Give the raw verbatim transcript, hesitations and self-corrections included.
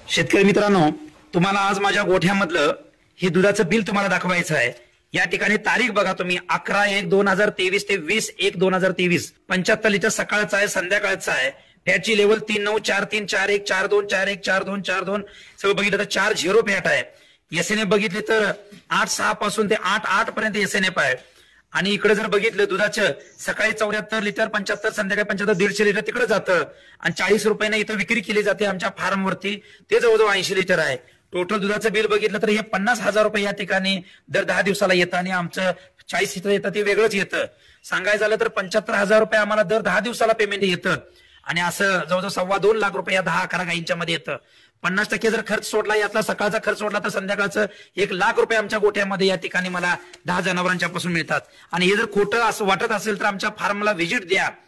शेतकरी मित्रांनो, तुम्हाला आज माझ्या गोठ्यामधलं हे दुधाचं बिल तुम्हाला दाखवायचं आहे। या ठिकाणी तारीख बघा तुम्ही, अकरा एक दोन हजार तेवीस ते वीस एक दोन हजार तेवीस पंच्याहत्तर लिटर सकाळचा आहे, संध्याकाळचा आहे। फॅटची लेवल तीन नऊ चार तीन चार एक चार दोन चार एक चार दोन चार दोन सगळं बघितलं तर चार झिरो फॅट आहे। एस एन एफ बघितले तर आठ सहा पासून ते आठ आठ पर्यंत एस एन एफ आहे। आणि इकडे जर बघितलं दुधाचं सकाळी चौऱ्याहत्तर लिटर पंच्याहत्तर संध्याकाळी पंच्याहत्तर दीडशे लिटर तिकडे जातं आणि चाळीस रुपयाने इथं विक्री केली जाते आमच्या फार्मवरती, ते जवळजवळ ऐंशी लिटर आहे। टोटल दुधाचं बिल बघितलं तर हे पन्नास हजार रुपये या ठिकाणी दर दहा दिवसाला येतं आणि आमचं चाळीस लिटर येतं ते वेगळंच येतं। सांगायचं झालं तर पंच्याहत्तर हजार रुपये आम्हाला दर दहा दिवसाला पेमेंट येतं आणि असं जवळजवळ सव्वा दोन लाख रुपये या दहा अकरा गायींच्या मध्ये येतं। पन्नास टक्के जर खर्च सोडला, यातला सकाळचा खर्च सोडला तर संध्याकाळचं एक लाख रुपये आमच्या गोठ्यामध्ये या ठिकाणी मला दहा जनावरांच्या पासून मिळतात। आणि हे जर खोटं असं वाटत असेल तर आमच्या फार्मला व्हिजिट द्या।